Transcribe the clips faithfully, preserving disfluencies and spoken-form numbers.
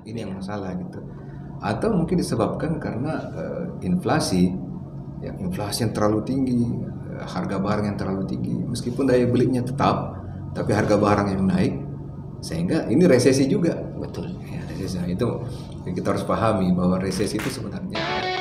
ini yang masalah gitu. Atau mungkin disebabkan karena uh, inflasi, ya inflasi yang terlalu tinggi, uh, harga barang yang terlalu tinggi, meskipun daya belinya tetap, tapi harga barang yang naik, sehingga ini resesi juga. Betul. Ya, resesi. Nah, itu kita harus pahami bahwa resesi itu sebenarnya.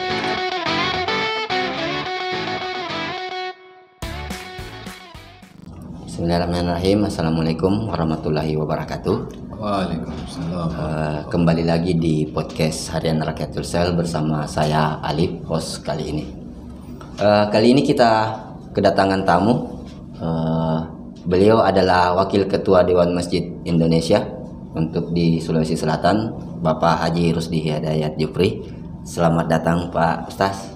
Bismillahirrahmanirrahim. Assalamualaikum warahmatullahi wabarakatuh. Waalaikumsalam. Uh, kembali lagi di podcast Harian Rakyat Sulsel bersama saya Alif, host kali ini. Uh, kali ini kita kedatangan tamu. Uh, beliau adalah Wakil Ketua Dewan Masjid Indonesia untuk di Sulawesi Selatan, Bapak Haji Rusdi Hidayat Jufri. Selamat datang Pak Ustaz.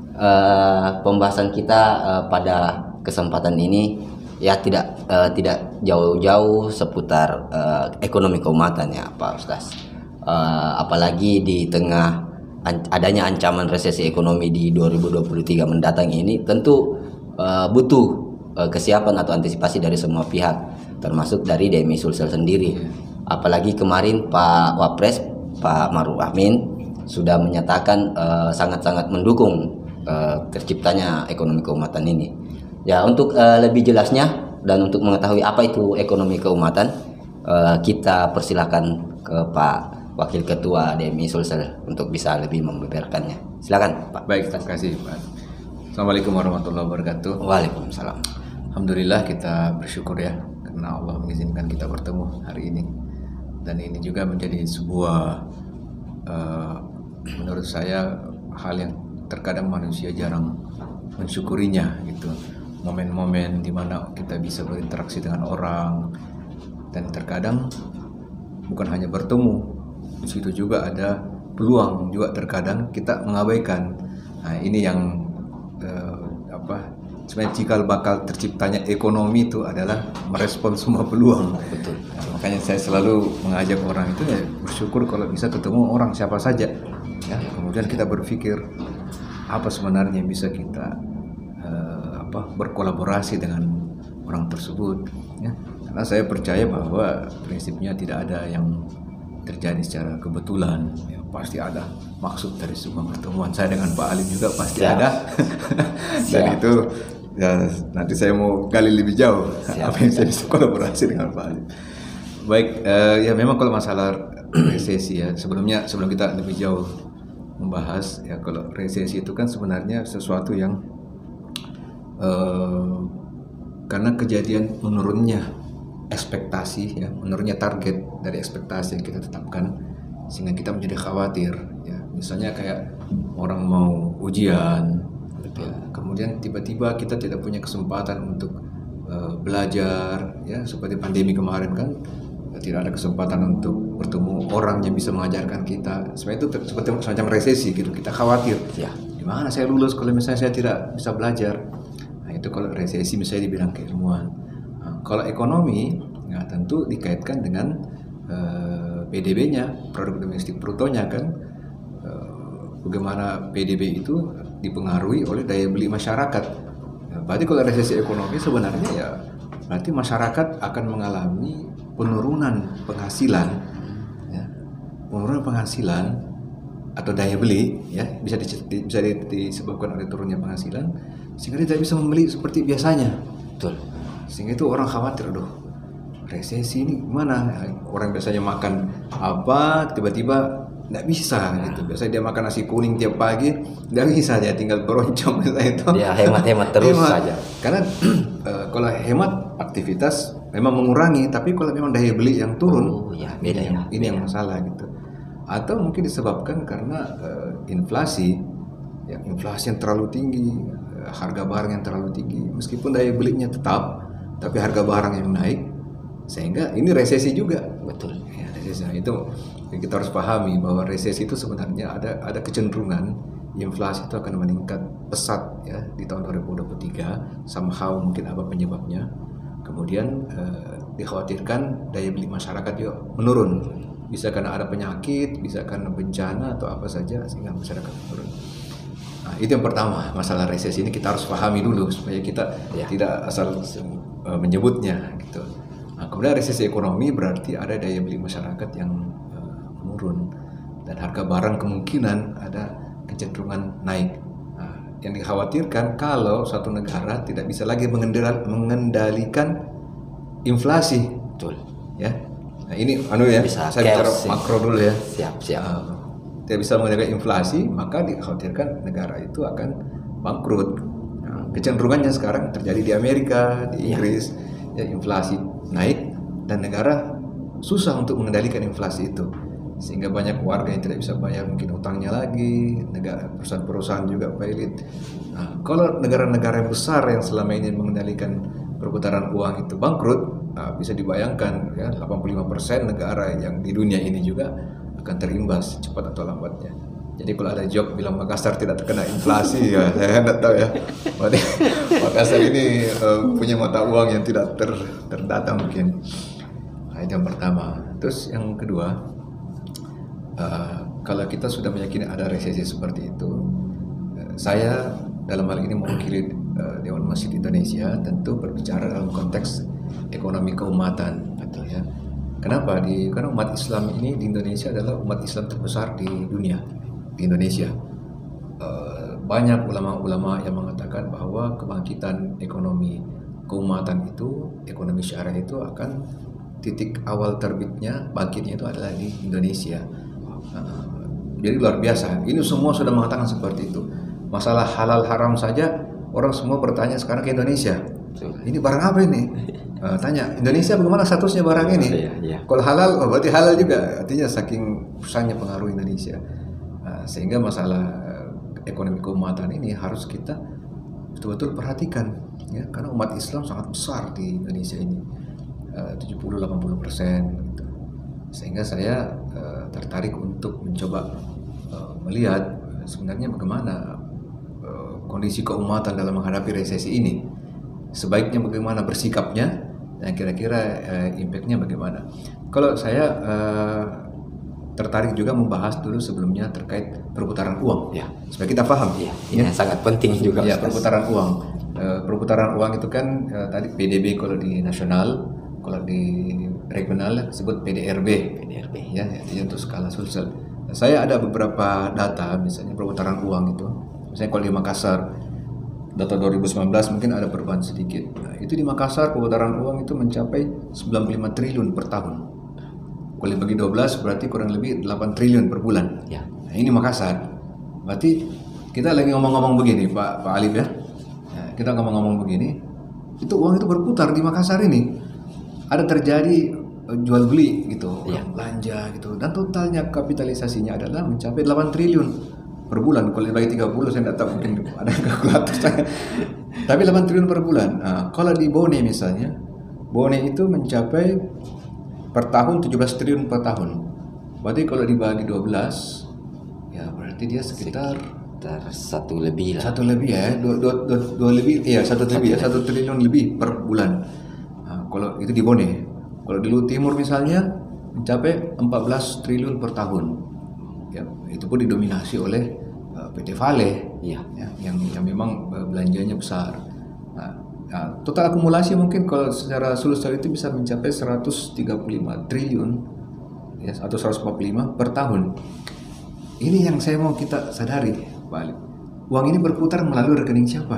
Uh, pembahasan kita uh, pada kesempatan ini ya tidak uh, tidak jauh-jauh seputar uh, ekonomi keumatan ya Pak Ustaz. Uh, apalagi di tengah an- adanya ancaman resesi ekonomi di dua ribu dua puluh tiga mendatang ini, tentu uh, butuh uh, kesiapan atau antisipasi dari semua pihak, termasuk dari D M I Sulsel sendiri. Apalagi kemarin Pak Wapres Pak Maruf Amin sudah menyatakan uh, sangat-sangat mendukung uh, terciptanya ekonomi keumatan ini. Ya, untuk uh, lebih jelasnya dan untuk mengetahui apa itu ekonomi keumatan, uh, kita persilakan ke Pak Wakil Ketua D M I Sulsel untuk bisa lebih membeberkannya. Silakan Pak. Baik, terima kasih Pak. Assalamualaikum warahmatullahi wabarakatuh. Waalaikumsalam. Alhamdulillah, kita bersyukur ya karena Allah mengizinkan kita bertemu hari ini. Dan ini juga menjadi sebuah uh, menurut saya hal yang terkadang manusia jarang mensyukurinya gitu. Momen-momen di mana kita bisa berinteraksi dengan orang, dan terkadang bukan hanya bertemu, di situ juga ada peluang juga terkadang kita mengabaikan. Nah, ini yang eh, apa sebenarnya cikal bakal terciptanya ekonomi itu adalah merespon semua peluang. Betul. Nah, makanya saya selalu mengajak orang itu ya bersyukur kalau bisa ketemu orang siapa saja. Ya, kemudian kita berpikir apa sebenarnya yang bisa kita apa, berkolaborasi dengan orang tersebut ya. Karena saya percaya bahwa prinsipnya tidak ada yang terjadi secara kebetulan ya, pasti ada maksud dari sebuah pertemuan. Saya dengan Pak Alim juga pasti Siap. ada dan Siap. itu ya, nanti saya mau gali lebih jauh Siap. apa yang saya bisa kolaborasi dengan Pak Alim. Baik, eh, ya memang kalau masalah resesi ya, sebelumnya sebelum kita lebih jauh membahas ya, kalau resesi itu kan sebenarnya sesuatu yang Uh, karena kejadian menurunnya ekspektasi ya, menurunnya target dari ekspektasi yang kita tetapkan, sehingga kita menjadi khawatir ya. Misalnya kayak orang mau ujian ya, kemudian tiba-tiba kita tidak punya kesempatan untuk uh, belajar ya, seperti pandemi kemarin kan tidak ada kesempatan untuk bertemu orang yang bisa mengajarkan kita. Sebenarnya itu ter- seperti semacam resesi gitu, kita khawatir ya, gimana saya lulus kalau misalnya saya tidak bisa belajar. Nah, itu kalau resesi misalnya dibilang keilmuan. Nah, kalau ekonomi ya tentu dikaitkan dengan uh, P D B-nya, produk domestik brutonya kan. Uh, bagaimana P D B itu dipengaruhi oleh daya beli masyarakat. Ya, berarti kalau resesi ekonomi sebenarnya ya berarti masyarakat akan mengalami penurunan penghasilan ya. Penurunan penghasilan atau daya beli ya bisa di, bisa disebabkan oleh turunnya penghasilan, sehingga dia tidak bisa membeli seperti biasanya. Betul. Sehingga itu orang khawatir, aduh resesi ini gimana? Orang biasanya makan apa tiba-tiba tidak bisa gitu. Biasanya dia makan nasi kuning tiap pagi, tidak bisa, dia tinggal beroncong misalnya itu. Dia hemat-hemat terus hemat. saja. Karena uh, kalau hemat aktivitas memang mengurangi, tapi kalau memang daya beli yang turun, oh, ya, beda ini, ya. ini yang masalah gitu. Atau mungkin disebabkan karena uh, inflasi, ya inflasi yang terlalu tinggi, uh, harga barang yang terlalu tinggi, meskipun daya belinya tetap, tapi harga barang yang naik, sehingga ini resesi juga. Betul. Ya, resesi. Nah, itu kita harus pahami bahwa resesi itu sebenarnya ada ada kecenderungan inflasi itu akan meningkat pesat ya di tahun dua ribu dua puluh tiga. Somehow mungkin apa penyebabnya? Kemudian uh, dikhawatirkan daya beli masyarakat juga menurun. Bisa karena ada penyakit, bisa karena bencana atau apa saja, sehingga masyarakat turun. Nah, itu yang pertama, masalah resesi ini kita harus pahami dulu supaya kita ya. tidak asal uh, menyebutnya gitu. Nah, kemudian resesi ekonomi berarti ada daya beli masyarakat yang uh, turun, dan harga barang kemungkinan ada kecenderungan naik. Nah, yang dikhawatirkan kalau suatu negara tidak bisa lagi mengendalikan inflasi, Betul. ya. Nah ini anu ya, Bisa saya bicara chaos, ya. makro dulu ya. Siap, siap. Uh, tidak bisa mengendalikan inflasi, maka dikhawatirkan negara itu akan bangkrut. Nah, kecenderungannya sekarang terjadi di Amerika, di Inggris, ya, ya inflasi naik dan negara susah untuk mengendalikan inflasi itu, sehingga banyak warga yang tidak bisa bayar mungkin utangnya lagi, negara perusahaan-perusahaan juga failit. Nah, kalau negara-negara besar yang selama ini mengendalikan perputaran uang itu bangkrut, nah, bisa dibayangkan ya delapan puluh lima persen negara yang di dunia ini juga akan terimbas cepat atau lambatnya. Jadi kalau ada joke bilang Makassar tidak terkena inflasi, ya saya tidak tahu ya. Berarti Makassar ini uh, punya mata uang yang tidak ter, terdata mungkin. Nah, itu yang pertama. Terus yang kedua, uh, kalau kita sudah meyakini ada resesi seperti itu, uh, saya dalam hal ini mewakili uh, Dewan Masjid Indonesia tentu berbicara dalam konteks ekonomi keumatan, betul ya. Kenapa? Di, karena umat Islam ini di Indonesia adalah umat Islam terbesar di dunia. Di Indonesia uh, banyak ulama-ulama yang mengatakan bahwa kebangkitan ekonomi keumatan itu, ekonomi syariah itu akan titik awal terbitnya, bangkitnya itu adalah di Indonesia. Uh, jadi luar biasa. Ini semua sudah mengatakan seperti itu. Masalah halal haram saja orang semua bertanya sekarang ke Indonesia. Ini barang apa ini? Uh, tanya Indonesia bagaimana statusnya barang ini? Ya, ya. Kalau halal, oh berarti halal juga. Artinya saking besarnya pengaruh Indonesia. Uh, sehingga masalah uh, ekonomi keumatan ini harus kita betul-betul perhatikan, ya, karena umat Islam sangat besar di Indonesia ini, uh, tujuh puluh sampai delapan puluh persen gitu. Sehingga saya uh, tertarik untuk mencoba uh, melihat uh, sebenarnya bagaimana uh, kondisi keumatan dalam menghadapi resesi ini. Sebaiknya bagaimana bersikapnya, dan kira-kira uh, impact-nya bagaimana. Kalau saya uh, tertarik juga membahas dulu sebelumnya terkait perputaran uang, ya, supaya kita paham. Ya, ini ya. Sangat penting juga. Ya, perputaran uang. Uh, perputaran uang itu kan uh, tadi P D B kalau di nasional, kalau di regional disebut P D R B. P D R B. Ya, itu untuk skala Sulsel. Nah, saya ada beberapa data, misalnya perputaran uang itu. Misalnya kalau di Makassar, data dua ribu sembilan belas mungkin ada perubahan sedikit. Nah, itu di Makassar perputaran uang itu mencapai sembilan puluh lima triliun per tahun. Kalau bagi dua belas berarti kurang lebih delapan triliun per bulan. Ya. Nah, ini Makassar. Berarti kita lagi ngomong-ngomong begini, Pak Pak Alif ya. Nah, kita ngomong-ngomong begini, itu uang itu berputar di Makassar ini. Ada terjadi jual beli gitu, ya. Belanja gitu, dan totalnya kapitalisasinya adalah mencapai delapan triliun per bulan. Kalau dibagi tiga puluh saya tidak tahu, mungkin ada kalkulator saya. Tapi delapan triliun per bulan. Nah, kalau di Bone misalnya, Bone itu mencapai per tahun tujuh belas triliun per tahun. Berarti kalau dibagi dua belas, ya berarti dia sekitar sekitar satu lebih lah. Satu lebih ya, dua, dua, dua, dua lebih, iya satu, satu lebih ya, satu triliun lebih per bulan. Nah, kalau itu di Bone. Kalau di Luhut Timur misalnya mencapai empat belas triliun per tahun. Ya, itu pun didominasi oleh uh, P T Vale, ya. Ya, yang yang memang uh, belanjanya besar. Nah, nah, total akumulasi mungkin kalau secara Sulsel itu bisa mencapai seratus tiga puluh lima triliun, ya, atau seratus empat puluh lima per tahun. Ini yang saya mau kita sadari, Pak Ali. Uang ini berputar melalui rekening siapa?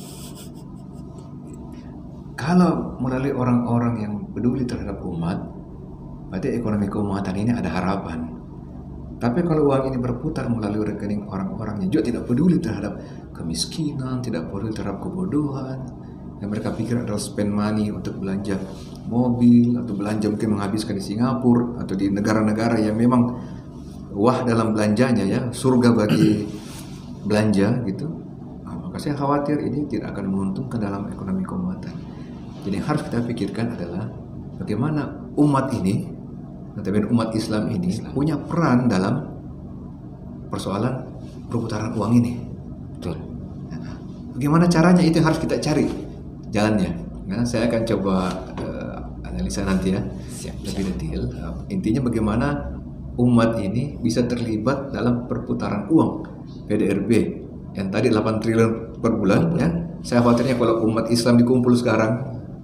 Kalau melalui orang-orang yang peduli terhadap umat, berarti ekonomi keumatan ini ada harapan. Tapi kalau uang ini berputar melalui rekening orang-orang yang juga tidak peduli terhadap kemiskinan, tidak peduli terhadap kebodohan, yang mereka pikir adalah spend money untuk belanja mobil atau belanja mungkin menghabiskan di Singapura atau di negara-negara yang memang wah dalam belanjanya, ya, surga bagi belanja gitu. Nah, maka saya khawatir ini tidak akan menguntungkan dalam ekonomi keumatan. Jadi yang harus kita pikirkan adalah bagaimana umat ini, notabene umat Islam ini, Islam. punya peran dalam persoalan perputaran uang ini. Betul. Nah, bagaimana caranya, itu yang harus kita cari jalannya. Nah, saya akan coba uh, analisa nanti ya, siap, lebih siap. detail. Uh, intinya bagaimana umat ini bisa terlibat dalam perputaran uang P D R B yang tadi delapan triliun per bulan, ya. Saya khawatirnya kalau umat Islam dikumpul sekarang,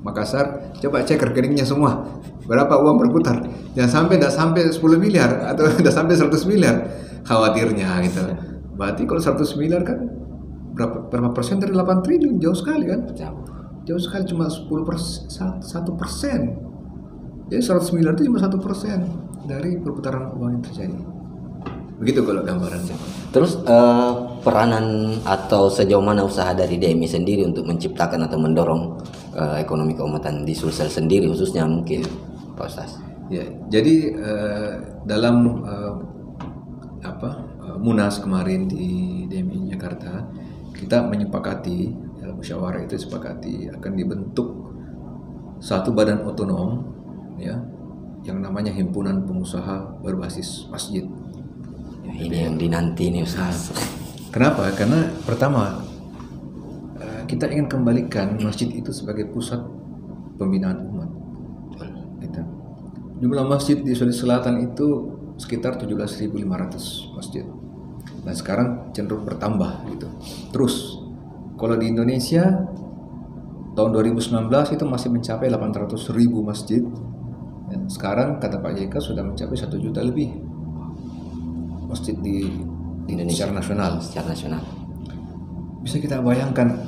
Makassar, coba cek rekeningnya semua. Berapa uang berputar? Jangan sampai tidak sampai sepuluh miliar atau tidak sampai seratus miliar. Khawatirnya gitu. Berarti kalau seratus miliar kan berapa, berapa persen dari delapan triliun? Jauh sekali kan? Jauh. Jauh sekali, cuma sepuluh persen, satu persen. Jadi seratus miliar itu cuma satu persen dari perputaran uang yang terjadi. Begitu kalau gambarannya. Terus eh, peranan atau sejauh mana usaha dari D M I sendiri untuk menciptakan atau mendorong eh, ekonomi keumatan di Sulsel sendiri khususnya mungkin Pak Ustaz? Ya, jadi eh, dalam eh, apa eh, Munas kemarin di D M I Jakarta, kita menyepakati, dalam musyawarah itu disepakati akan dibentuk satu badan otonom, ya, yang namanya Himpunan Pengusaha Berbasis Masjid. Ya, ini yang dinanti nih Ustaz. Kenapa? Karena pertama, eh, kita ingin kembalikan masjid itu sebagai pusat pembinaan umat. Gitu. Jumlah masjid di Sulawesi Selatan itu sekitar tujuh belas ribu lima ratus masjid. Nah sekarang cenderung bertambah gitu. Terus kalau di Indonesia tahun dua ribu sembilan belas itu masih mencapai delapan ratus ribu masjid. Dan sekarang kata Pak J K sudah mencapai satu juta lebih masjid di Indonesia secara nasional. Secara nasional. Bisa kita bayangkan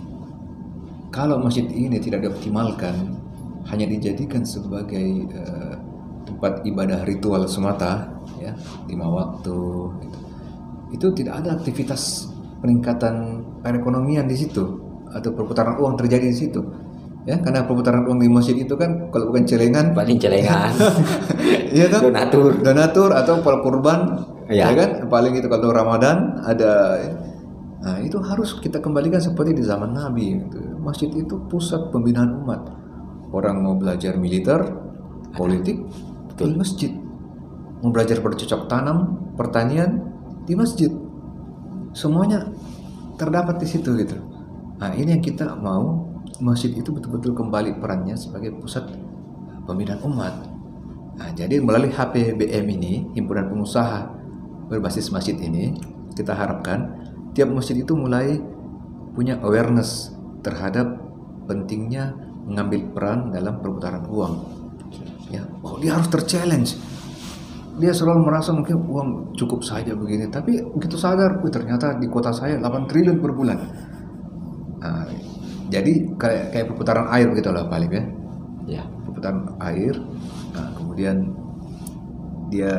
kalau masjid ini tidak dioptimalkan, hanya dijadikan sebagai uh, tempat ibadah ritual semata, ya, lima waktu, gitu. Itu tidak ada aktivitas peningkatan perekonomian di situ atau perputaran uang terjadi di situ, ya, karena perputaran uang di masjid itu kan kalau bukan celengan, Paling celengan. iya kan, Donatur. donatur atau pal kurban, ya. ya kan, paling itu kalau Ramadan ada. Nah itu harus kita kembalikan seperti di zaman Nabi. Gitu. Masjid itu pusat pembinaan umat. Orang mau belajar militer, politik, di masjid. Mau belajar bercocok tanam, pertanian, di masjid. Semuanya terdapat di situ gitu. Nah ini yang kita mau, masjid itu betul-betul kembali perannya sebagai pusat pembinaan umat. Nah jadi melalui H P B M ini, Himpunan Pengusaha Berbasis Masjid ini, kita harapkan tiap masjid itu mulai punya awareness terhadap pentingnya mengambil peran dalam perputaran uang. Ya, oh dia harus terchallenge. Dia selalu merasa mungkin uang cukup saja begini, tapi begitu sadar, oh, ternyata di kota saya delapan triliun per bulan. Nah, jadi kayak kayak perputaran air begitu lah paling ya. Ya. Perputaran air. Nah, kemudian dia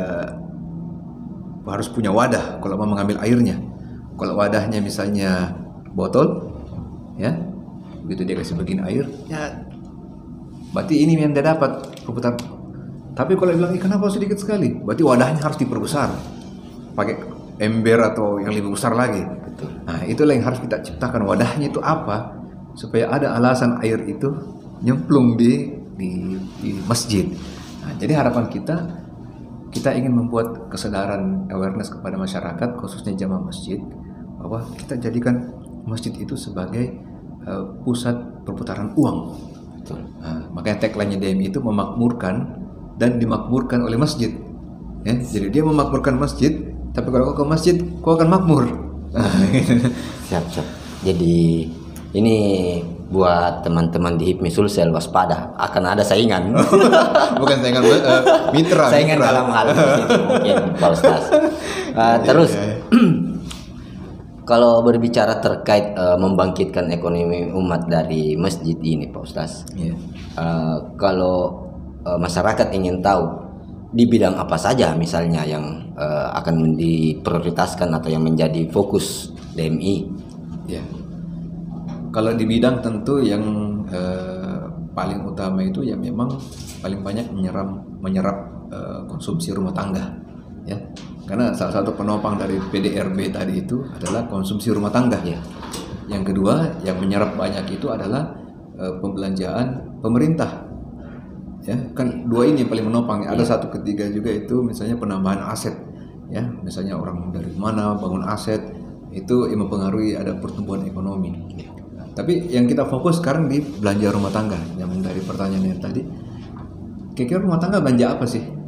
harus punya wadah kalau mau mengambil airnya. Kalau wadahnya misalnya botol, ya, begitu dia kasih bagian air, ya, berarti ini yang dia dapat perputaran. Tapi kalau bilang, kenapa sedikit sekali? Berarti wadahnya harus diperbesar, pakai ember atau yang lebih besar lagi. Betul. Nah, itulah yang harus kita ciptakan. Wadahnya itu apa? Supaya ada alasan air itu nyemplung di di, di masjid. Nah, jadi harapan kita, kita ingin membuat kesadaran awareness kepada masyarakat, khususnya jamaah masjid, bahwa kita jadikan masjid itu sebagai uh, pusat perputaran uang. Betul. Nah, makanya tagline-nya D M I itu memakmurkan dan dimakmurkan oleh masjid. Ya, jadi dia memakmurkan masjid, tapi kalau kau ke masjid, kau akan makmur. Siap, siap. Jadi ini buat teman-teman di Hipmi Sulsel waspada, akan ada saingan. Bukan saingan, uh, mitra. Saingan mitra. dalam hal itu mungkin Pak Ustaz. Uh, terus Ya, ya. kalau berbicara terkait uh, membangkitkan ekonomi umat dari masjid ini Pak Ustaz, Ya. uh, kalau uh, masyarakat ingin tahu di bidang apa saja misalnya yang uh, akan diprioritaskan atau yang menjadi fokus D M I. Ya. Kalau di bidang tentu yang eh, paling utama itu ya memang paling banyak menyerap menyerap eh, konsumsi rumah tangga, ya. Karena salah satu penopang dari P D R B tadi itu adalah konsumsi rumah tangga. Ya. Yang kedua yang menyerap banyak itu adalah eh, pembelanjaan pemerintah. Ya, kan dua ini yang paling menopang. Ada Ya. satu ketiga juga itu misalnya penambahan aset, ya. Misalnya orang dari mana bangun aset itu yang mempengaruhi ada pertumbuhan ekonomi. Ya. Tapi yang kita fokus sekarang di belanja rumah tangga. Yang dari pertanyaan yang tadi, kira-kira rumah tangga belanja apa sih?